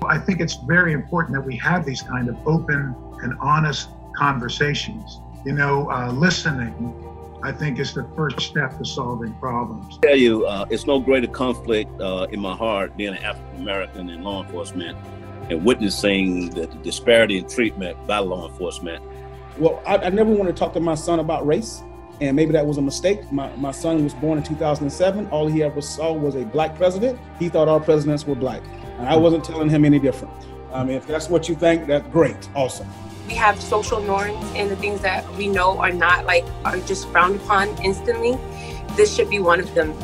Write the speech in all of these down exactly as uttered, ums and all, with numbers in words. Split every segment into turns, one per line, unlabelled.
I think it's very important that we have these kind of open and honest conversations. You know, uh, listening, I think, is the first step to solving problems.
I tell you, uh, it's no greater conflict uh, in my heart being an African American in law enforcement and witnessing the disparity in treatment by law enforcement.
Well, I, I never want to talk to my son about race, and maybe that was a mistake. My, my son was born in two thousand seven. All he ever saw was a black president. He thought our presidents were black, and I wasn't telling him any different. I mean, if that's what you think, that's great, awesome.
We have social norms and the things that we know are not like, are just frowned upon instantly. This should be one of them.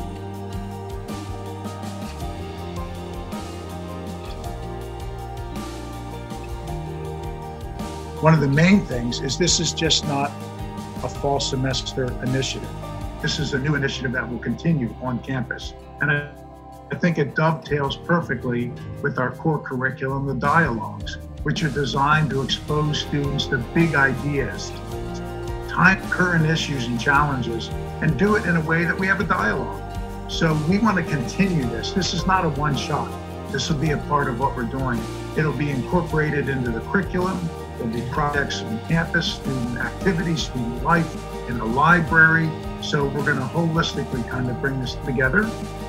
One of the main things is this is just not a fall semester initiative. This is a new initiative that will continue on campus. And I, I think it dovetails perfectly with our core curriculum, the dialogues, which are designed to expose students to big ideas, time current issues and challenges, and do it in a way that we have a dialogue. So we want to continue this. This is not a one shot. This will be a part of what we're doing. It'll be incorporated into the curriculum. There'll be projects on campus, student activities, student life, in the library. So we're going to holistically kind of bring this together